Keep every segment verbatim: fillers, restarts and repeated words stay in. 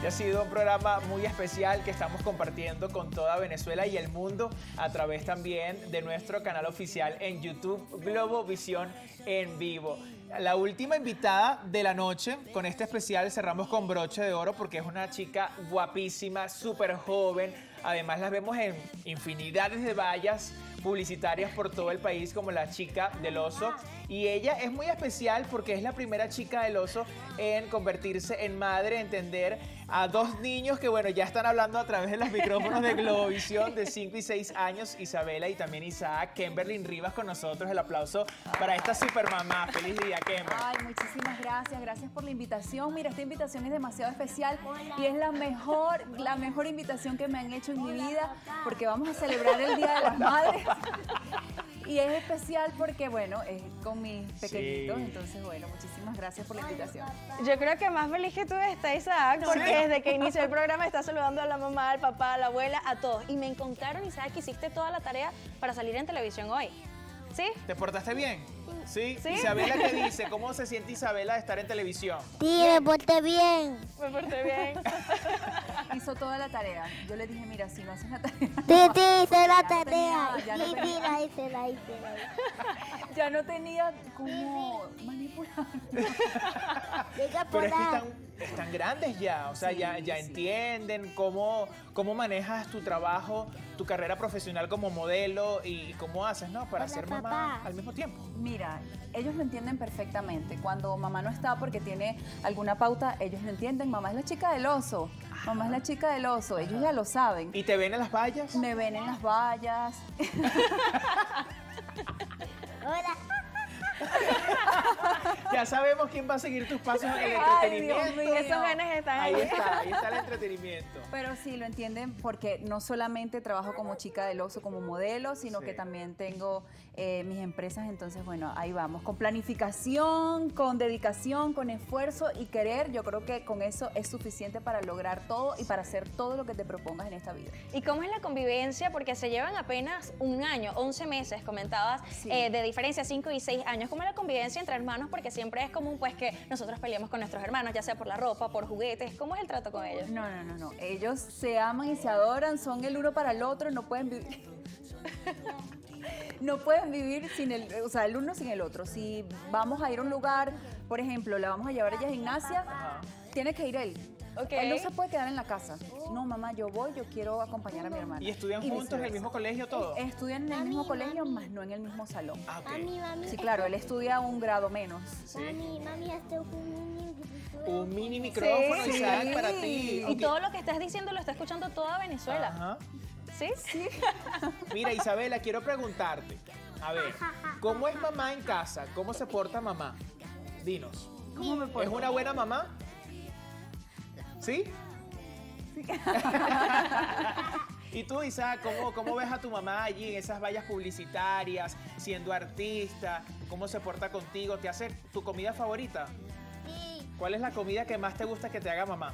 Ha sido un programa muy especial que estamos compartiendo con toda Venezuela y el mundo a través también de nuestro canal oficial en YouTube, Globovisión en vivo. La última invitada de la noche, con este especial cerramos con broche de oro porque es una chica guapísima, súper joven. Además las vemos en infinidades de vallas publicitarias por todo el país como la chica del oso. Y ella es muy especial porque es la primera chica del oso en convertirse en madre, entender a dos niños que, bueno, ya están hablando a través de los micrófonos de Globovisión de cinco y seis años, Isabela y también Isaac. Kimberly Rivas con nosotros. El aplauso para esta super mamá. Feliz día, Kimberly. Ay, muchísimas gracias. Gracias por la invitación. Mira, esta invitación es demasiado especial y es la mejor, la mejor invitación que me han hecho en mi vida porque vamos a celebrar el Día de las Madres. Y es especial porque, bueno, es con mis pequeñitos, sí. Entonces, bueno, muchísimas gracias por la invitación. Yo creo que más feliz que tú está Isaac, porque sí. Desde que inició el programa está saludando a la mamá, al papá, a la abuela, a todos. Y me contaron, Isaac, que hiciste toda la tarea para salir en televisión hoy. ¿Sí? ¿Te portaste bien? Sí. ¿Sí? Isabela, ¿qué dice? ¿Cómo se siente Isabela de estar en televisión? Sí, me porté bien. Me porté bien. Hizo toda la tarea. Yo le dije, mira, si no haces la tarea. Sí, sí, hice la tarea. Tenía, ya no Sí, tenía, sí, la hice, la hice, la hice. ya no tenía cómo manipular. Pero es que están, están grandes ya, o sea, sí, ya, ya sí. Entienden cómo, cómo manejas tu trabajo, tu carrera profesional como modelo y cómo haces, ¿no? Para Hola, ser papá. mamá al mismo tiempo. Mira, ellos lo entienden perfectamente. Cuando mamá no está porque tiene alguna pauta, ellos lo entienden. Mamá es la chica del oso. Mamá es la chica del oso. Ellos ya lo saben. ¿Y te ven en las vallas? Me ven en las vallas. Hola. Ya sabemos quién va a seguir tus pasos en el Ay, entretenimiento. Dios mío. Esos genes están Ahí ahí. está, ahí está el entretenimiento. Pero sí, lo entienden porque no solamente trabajo como chica del oso, como modelo, sino Sí. que también tengo eh, mis empresas. Entonces, bueno, ahí vamos. Con planificación, con dedicación, con esfuerzo y querer, yo creo que con eso es suficiente para lograr todo y para hacer todo lo que te propongas en esta vida. ¿Y cómo es la convivencia? Porque se llevan apenas un año, once meses, comentabas, Sí. eh, de diferencia, cinco y seis años. ¿Cómo es la convivencia entre hermanos? Porque siempre es común pues que nosotros peleamos con nuestros hermanos, ya sea por la ropa, por juguetes. ¿Cómo es el trato con ellos? No, no, no, no. Ellos se aman y se adoran, son el uno para el otro, no pueden vivir. No pueden vivir sin el, o sea, el uno sin el otro. Si vamos a ir a un lugar, por ejemplo, la vamos a llevar a ella a gimnasia, Ajá. tiene que ir él. Okay. Él no se puede quedar en la casa. No, mamá, yo voy, yo quiero acompañar a mi hermana. ¿Y estudian juntos en el viceversa. mismo colegio todos? Estudian en el mismo colegio, más no en el mismo salón. Ah, ok. Mami, mami. Sí, claro, él estudia un grado menos. Sí. Mami, mami, este es un Un mini micrófono, Sí. Isaac, para ti. Y todo lo que estás diciendo lo está escuchando toda Venezuela. Ajá. ¿Sí? Sí. Mira, Isabela, quiero preguntarte. A ver, ¿cómo es mamá en casa? ¿Cómo se porta mamá? Dinos. ¿Cómo me ¿Es porto? una buena mamá? ¿Sí? ¿Y tú, Isaac, cómo, cómo ves a tu mamá allí en esas vallas publicitarias, siendo artista? ¿Cómo se porta contigo? ¿Te hace tu comida favorita? Sí. ¿Cuál es la comida que más te gusta que te haga mamá?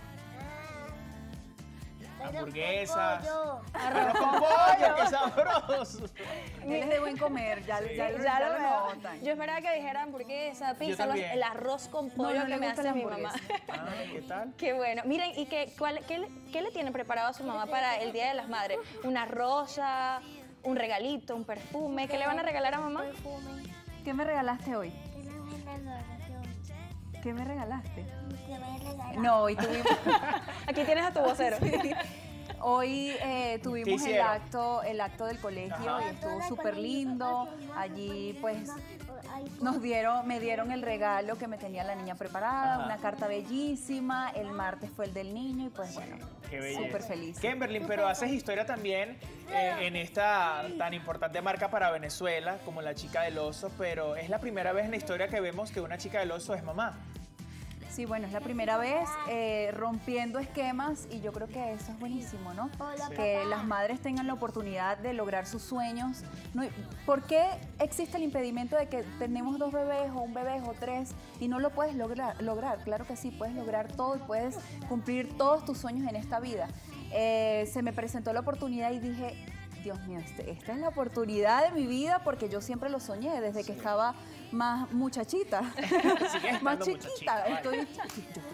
Pero Hamburguesas. con pollo. Arroz con pollo, qué sabroso. Él es de buen comer, ya, Sí. ya, Ya ya lo lo veo. notan. Yo esperaba que dijera hamburguesa, pizza, los- también. el arroz con No, pollo no que le me gusta hace la mi mamá. hamburguesa. Ah, ¿qué tal? Qué bueno. Miren, ¿y qué, cuál, qué, le- qué le tiene preparado a su mamá para el Día de las Madres? ¿Una rosa, un regalito, un perfume? ¿Qué le van a regalar a mamá? Perfume. ¿Qué me regalaste hoy? Que no me regalaron. ¿Qué me regalaste? Que me regalaron. No, hoy tuvimos, Aquí tienes a tu vocero. hoy eh, tuvimos el hicieron? acto, el acto del colegio Ajá. y estuvo súper lindo. Allí pues Ay, nos dieron, me dieron el regalo que me tenía la niña preparada, Ajá. una carta bellísima. El martes fue el del niño y pues bueno, Qué belleza. súper feliz. Kimberly, pero haces historia también eh, en esta tan importante marca para Venezuela como la chica del oso, pero es la primera vez en la historia que vemos que una chica del oso es mamá. Sí, bueno, es la primera vez eh, rompiendo esquemas y yo creo que eso es buenísimo, ¿no? Hola, Sí. Que las madres tengan la oportunidad de lograr sus sueños. No, ¿por qué existe el impedimento de que tenemos dos bebés o un bebé o tres y no lo puedes lograr? lograr? Claro que sí, puedes lograr todo y puedes cumplir todos tus sueños en esta vida. Eh, se me presentó la oportunidad y dije, Dios mío, este- esta es la oportunidad de mi vida porque yo siempre lo soñé desde que estaba más muchachita, Sigues más estando chiquita. muchachita, vale. Estoy chiquita.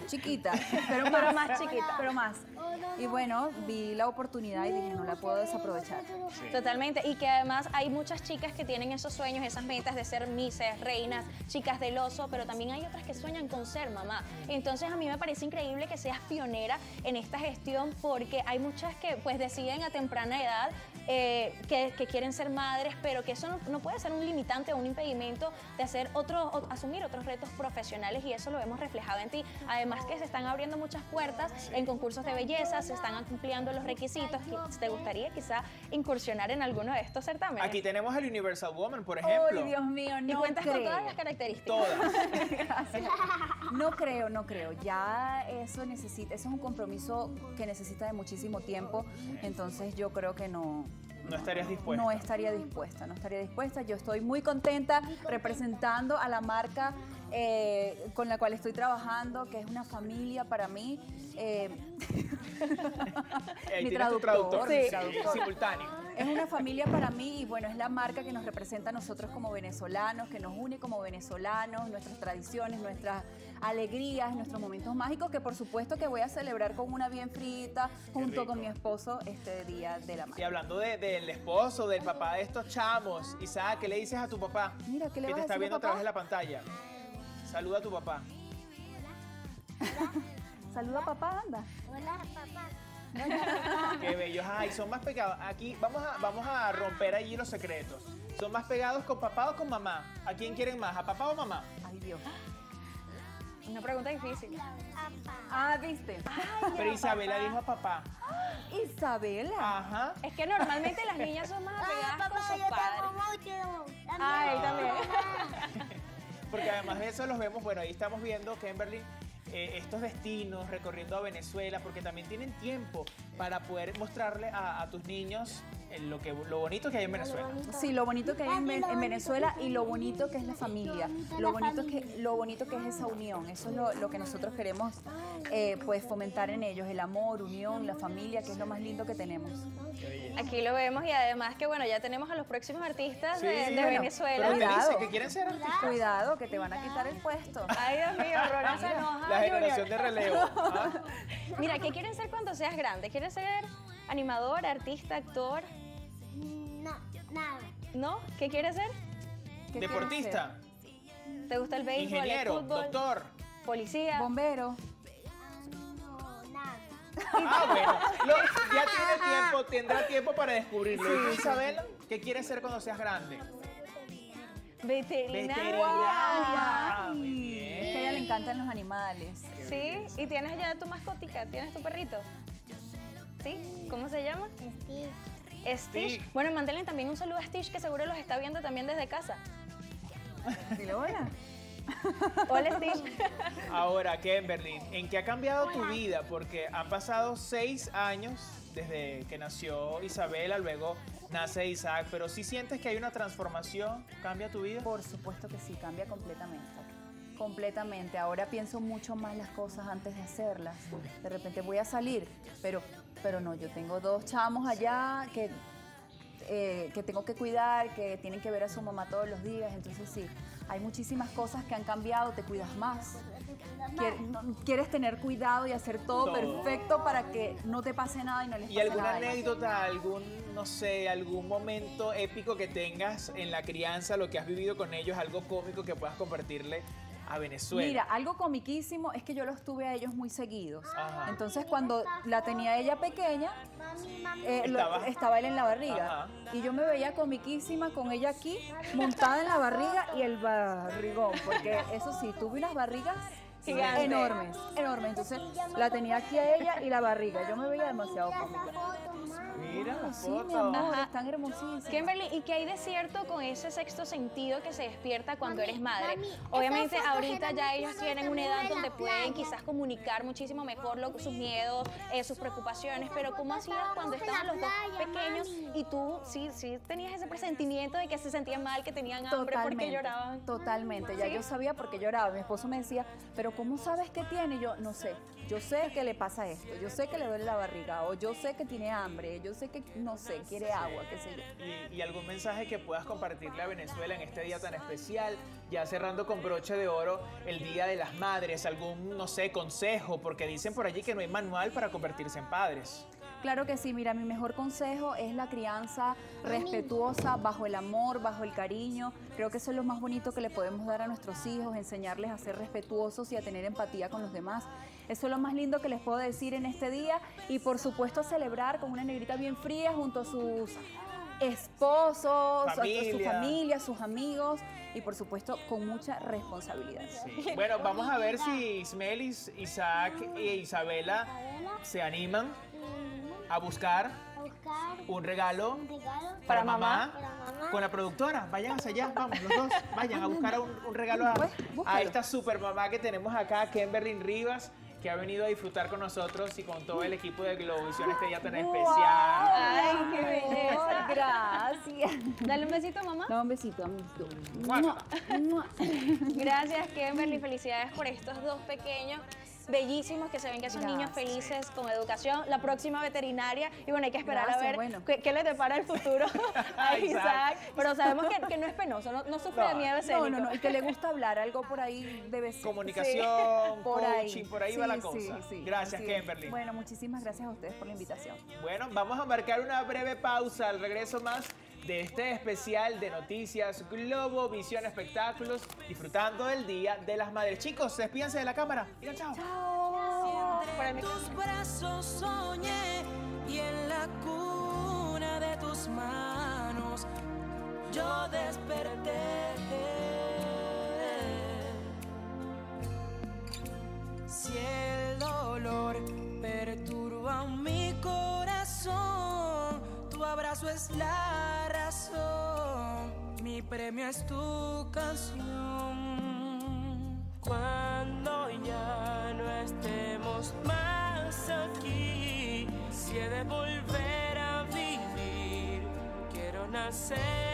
chiquita, pero, Pero más, más chiquita. Pero más. Y bueno, vi la oportunidad y dije, no la puedo desaprovechar. Totalmente, y que además hay muchas chicas que tienen esos sueños, esas metas de ser misses, reinas, chicas del oso, pero también hay otras que sueñan con ser mamá. Entonces a mí me parece increíble que seas pionera en esta gestión, porque hay muchas que pues deciden a temprana edad eh, que, que quieren ser madres, pero que eso no, no puede ser un limitante o un impedimento de hacer otro, o asumir otros retos profesionales, y eso lo vemos reflejado en ti. Además que se están abriendo muchas puertas en concursos de belleza, se están ampliando los requisitos. ¿Te gustaría quizá incursionar en alguno de estos certámenes? Aquí tenemos el Universal Woman, por ejemplo. ¡Ay, Dios mío! No Y cuentas creo. con todas las características. Todas. Gracias. No creo, no creo. Ya eso necesita, eso es un compromiso que necesita de muchísimo tiempo, entonces yo creo que no. No estarías dispuesta. No estaría dispuesta, no estaría dispuesta. Yo estoy muy contenta representando a la marca eh, con la cual estoy trabajando, que es una familia para mí. Eh, Ahí mi tienes tu traductor, traductor, mi sí, traductor. simultáneo. Es una familia para mí y bueno, es la marca que nos representa a nosotros como venezolanos, que nos une como venezolanos, nuestras tradiciones, nuestras alegrías, nuestros momentos mágicos, que por supuesto que voy a celebrar con una bien frita junto rico. con mi esposo este día de la Y madre. hablando de- del esposo, del papá de estos chamos, Isaac, ¿qué le dices a tu papá? Mira, ¿qué le que vas te a está decir viendo a a través papá? de la pantalla. Saluda a tu papá. Saluda a papá, anda. Hola, papá. Qué bellos. Ay, son más pegados. Aquí vamos a, vamos a romper allí los secretos. ¿Son más pegados con papá o con mamá? ¿A quién quieren más? ¿A papá o mamá? Ay, Dios. Una pregunta difícil. Ah, ¿viste? Pero Isabela dijo a papá. Isabela. Ajá. Es que normalmente las niñas son más Hola, apegadas con papá, sus yo te padres. amo mucho. Ay, también. Porque además de eso los vemos, bueno, ahí estamos viendo, Kimberly, eh, estos destinos recorriendo a Venezuela, porque también tienen tiempo para poder mostrarle a, a tus niños eh, lo, que, lo bonito que hay en Venezuela. Sí, lo bonito que hay en, Ven- en Venezuela y lo bonito que es la familia, lo bonito que, lo bonito que es esa unión, eso es lo, lo que nosotros queremos eh, pues fomentar en ellos, el amor, unión, la familia, que es lo más lindo que tenemos. Aquí lo vemos, y además que bueno, ya tenemos a los próximos artistas Sí, de, de bueno, Venezuela. Pero te Cuidado. dice que quieren ser artistas. Cuidado, que te van a quitar el puesto. Ay, Dios mío, Roland se enoja. La generación Junior. de relevo. ¿Ah? Mira, ¿qué quieren ser cuando seas grande? ¿Quieres ser animador, artista, actor? No, nada. ¿No? ¿Qué quieres ser? ¿Qué Deportista, ¿Te gusta el béisbol, ingeniero, el fútbol, doctor. policía? Bombero. No, nada. Ah, bueno. Lo- ya tiene tiempo, tendrá tiempo para descubrirlo. ¿Y tú, Isabela, qué quieres ser cuando seas grande? Veterinaria. Veterinaria. Ay, Muy es que a ella le bien. encantan los animales. Sí, y tienes ya tu mascotica, tienes tu perrito. ¿Sí? ¿Cómo se llama? Steve. Stitch. Stitch. Bueno, mándenle también un saludo a Stitch, que seguro los está viendo también desde casa. Dile hola. Hola, Stitch. Ahora, Kimberly, ¿en qué ha cambiado tu vida? Porque han pasado seis años desde que nació Isabela, luego nace Isaac, pero ¿sí sientes que hay una transformación? ¿Cambia tu vida? Por supuesto que sí, cambia completamente. Completamente. Ahora pienso mucho más las cosas antes de hacerlas. De repente voy a salir, pero, pero no, yo tengo dos chamos allá que, eh, que tengo que cuidar, que tienen que ver a su mamá todos los días. Entonces sí, hay muchísimas cosas que han cambiado, te cuidas más. Quier- no- Quieres tener cuidado y hacer todo, Todo. perfecto para que no te pase nada y no les ¿Y pase alguna nada. anécdota, algún, no sé, algún momento épico que tengas en la crianza, lo que has vivido con ellos, algo cómico que puedas compartirle a Venezuela? Mira, algo comiquísimo es que yo los tuve a ellos muy seguidos. Ajá. Entonces, cuando la tenía ella pequeña, Mami, mami. eh, lo- Estaba- estaba él en la barriga. Ajá. Y yo me veía comiquísima con ella aquí, montada en la barriga y el barrigón. Porque eso sí, tuve unas barrigas Gigantes. enormes, enormes. Entonces, la tenía aquí a ella y la barriga. Yo me veía demasiado cómica. Mira la Sí, mi foto. amor, Ajá. están hermosísimas. Kimberly, ¿y qué hay de cierto con ese sexto sentido que se despierta cuando Mami, eres madre? mami, Obviamente esas fotos ahorita eran ya de ellos cuando tienen una edad estuvimos en donde la pueden playa. quizás comunicar muchísimo mejor lo- sus miedos, eh, sus preocupaciones, pero ¿cómo fotos hacías cuando estábamos en estaban la los dos playa, pequeños mami. y tú sí, sí tenías ese presentimiento de que se sentían mal, que tenían hambre porque lloraban? Totalmente, ya ¿Sí? yo sabía por qué lloraba. Mi esposo me decía, pero ¿cómo sabes qué tiene? Y yo, no sé, yo sé que le pasa esto, yo sé que le duele la barriga, o yo sé que tiene hambre, yo sé que, no sé, quiere agua, qué sé yo. Y, y algún mensaje que puedas compartirle a Venezuela en este día tan especial, ya cerrando con broche de oro el Día de las Madres, algún, no sé, consejo, porque dicen por allí que no hay manual para convertirse en padres. Claro que sí, mira, mi mejor consejo es la crianza respetuosa, bajo el amor, bajo el cariño. Creo que eso es lo más bonito que le podemos dar a nuestros hijos, enseñarles a ser respetuosos y a tener empatía con los demás. Eso es lo más lindo que les puedo decir en este día y por supuesto celebrar con una negrita bien fría junto a sus esposos, Familia. a su familia, sus amigos y por supuesto con mucha responsabilidad. Sí. Bueno, vamos a ver si Ismelis, Isaac e Isabela se animan a buscar A buscar un regalo un regalo para mamá, para mamá. con la productora. Vayan hacia allá, vamos, los dos. Vayan a buscar un, un regalo a, Pues, búscalo. a esta super mamá que tenemos acá, Kimberly Rivas, que ha venido a disfrutar con nosotros y con todo el equipo de Globovisión este día tan especial. Ay, qué belleza. Gracias. Dale un besito a mamá. No, un besito, un besito. Guácala. Mua. Gracias, Kimberly. Felicidades por estos dos pequeños. Bellísimos, que se ven que son niños Gracias. felices con educación, la próxima veterinaria y bueno, hay que esperar Gracias, a ver bueno. qué, qué le depara el futuro a Isaac. Isaac, pero sabemos que, que no es penoso, no, no sufre No. de miedo No, escénico. no, no, y que le gusta hablar, algo por ahí debe ser. Comunicación, Por ahí. coaching, por ahí va la Sí, cosa. sí, sí, Gracias, así es. Kimberly. Bueno, muchísimas gracias a ustedes por la invitación. Bueno, vamos a marcar una breve pausa. Al regreso más de este especial de noticias Globovisión Espectáculos, disfrutando del Día de las Madres. Chicos, despídense de la cámara. Digan chao. Para mí- tus brazos soñé y en la cuna de tus manos yo desperté. Si el dolor perturba mi corazón, tu abrazo es la razón, mi premio es tu canción. Cuando ya no estemos más aquí, si he de volver a vivir, quiero nacer